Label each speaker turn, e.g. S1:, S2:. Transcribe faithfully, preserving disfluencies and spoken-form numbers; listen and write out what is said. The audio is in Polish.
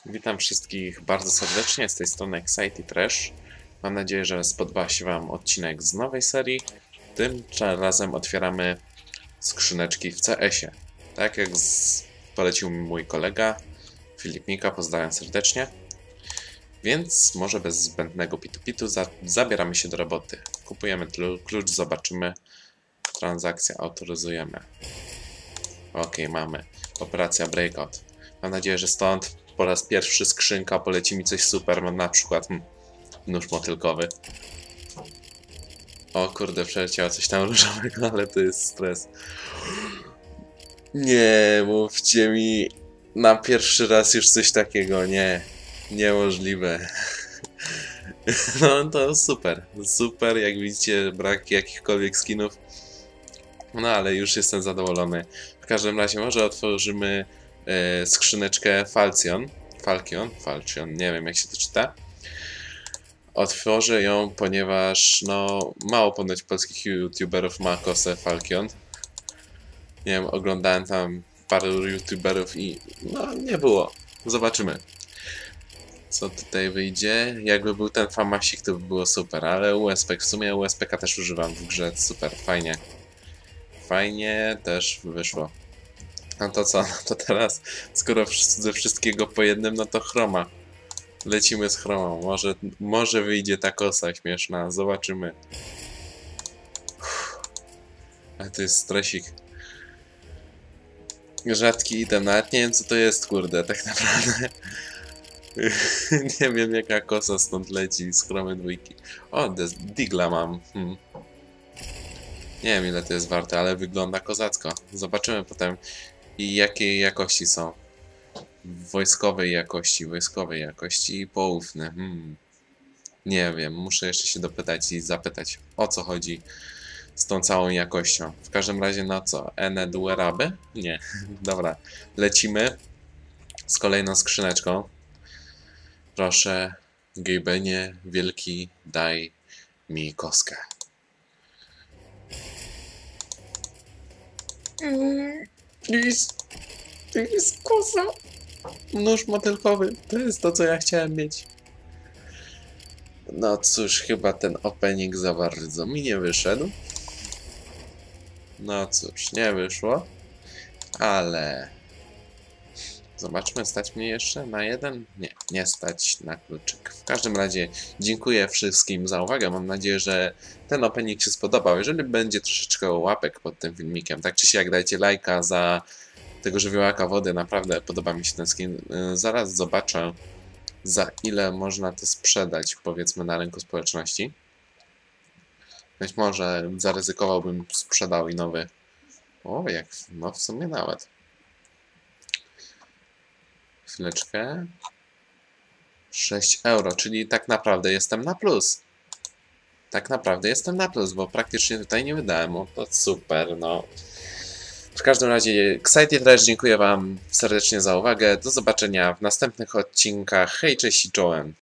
S1: Witam wszystkich bardzo serdecznie, z tej strony Excited Trash. Mam nadzieję, że spodoba się Wam odcinek z nowej serii. Tym razem otwieramy skrzyneczki w C S ie. Tak jak z... polecił mi mój kolega Filip Mika, pozdrawiam serdecznie. Więc może bez zbędnego pitu-pitu za... zabieramy się do roboty. Kupujemy klucz, zobaczymy. Transakcja, autoryzujemy. Ok, mamy. Operacja Breakout. Mam nadzieję, że stąd po raz pierwszy skrzynka poleci mi coś super, no na przykład hmm, nóż motylkowy. O kurde, przeleciało coś tam różowego, ale to jest stres. Nie, mówcie mi na pierwszy raz już coś takiego, nie. Niemożliwe. No to super, super, jak widzicie brak jakichkolwiek skinów. No ale już jestem zadowolony. W każdym razie może otworzymy e, skrzyneczkę Falcion. Falcion, Falcion, nie wiem jak się to czyta. Otworzę ją, ponieważ no mało ponoć polskich youtuberów ma kosę Falcion. Nie wiem, oglądałem tam paru youtuberów i no nie było. Zobaczymy. Co tutaj wyjdzie? Jakby był ten famasik, to by było super, ale U S P, w sumie U S P K też używam w grze, super, fajnie. Fajnie też wyszło. No to co? No to teraz, skoro ze wszystkiego po jednym, no to chroma. Lecimy z chromą. Może, może wyjdzie ta kosa śmieszna. Zobaczymy. Uff. Ale to jest stresik. Rzadki item. Nawet nie wiem co to jest, kurde, tak naprawdę. Nie wiem jaka kosa stąd leci z chromy dwójki. O, digla mam. Hmm. Nie wiem ile to jest warte, ale wygląda kozacko. Zobaczymy potem i jakiej jakości są. Wojskowej jakości, wojskowej jakości i poufne. Hmm. Nie wiem, muszę jeszcze się dopytać i zapytać o co chodzi z tą całą jakością. W każdym razie na co? Ene dueraby? Nie. Dobra, lecimy z kolejną skrzyneczką. Proszę, Gejbenie wielki, daj mi koskę. Mm, please. To jest kosa. Nóż motylkowy. To jest to, co ja chciałem mieć. No cóż, chyba ten opening za bardzo mi nie wyszedł. No cóż, nie wyszło. Ale... Zobaczmy, stać mnie jeszcze na jeden? Nie, nie stać na kluczyk. W każdym razie dziękuję wszystkim za uwagę. Mam nadzieję, że ten opening się spodobał. Jeżeli będzie troszeczkę łapek pod tym filmikiem, tak czy siak dajcie lajka za tego żywiołaka wody. Naprawdę podoba mi się ten skin. Zaraz zobaczę, za ile można to sprzedać, powiedzmy, na rynku społeczności. Być może zaryzykowałbym, sprzedał i nowy. O, jak, no w sumie nawet. Chwileczkę. sześć euro, czyli tak naprawdę jestem na plus. Tak naprawdę jestem na plus, bo praktycznie tutaj nie wydałem. O, to super, no. W każdym razie, Excited Trash, dziękuję Wam serdecznie za uwagę. Do zobaczenia w następnych odcinkach. Hej, cześć i czołem.